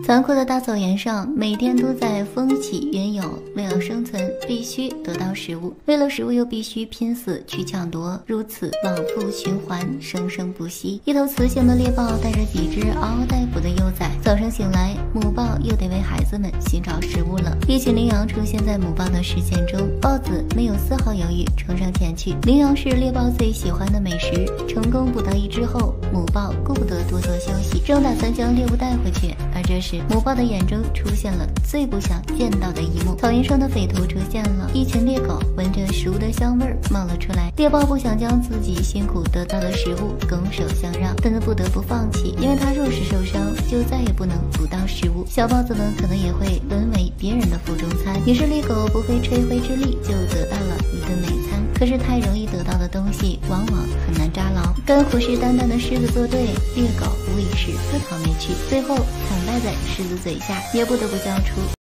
残酷的大草原上，每天都在风起云涌，为了生存，必须得到食物，为了食物又必须拼死去抢夺，如此往复循环，生生不息。一头雌性的猎豹带着几只嗷嗷待哺的幼崽，早上醒来，母豹又得为孩子们寻找食物了。一群羚羊出现在母豹的视线中，豹子没有丝毫犹豫，冲上前去。羚羊是猎豹最喜欢的美食，成功捕到一只后，母豹顾不得多做休息，正打算将猎物带回去，而这时母豹的眼中出现了最不想见到的一幕。草原上的匪徒出现了，一群猎狗闻着食物的香味冒了出来。猎豹不想将自己辛苦得到的食物拱手相让，但不得不放弃，因为他若是受伤，就再也不能捕到食物。小豹子们可能也会沦为别人的腹中餐。于是猎狗不费吹灰之力就得到了一顿美餐。可是太容易得到的东西，往往很难扎牢。跟虎视眈眈的狮子作对，猎狗无疑是自讨没趣，最后惨败在狮子嘴下，也不得不交出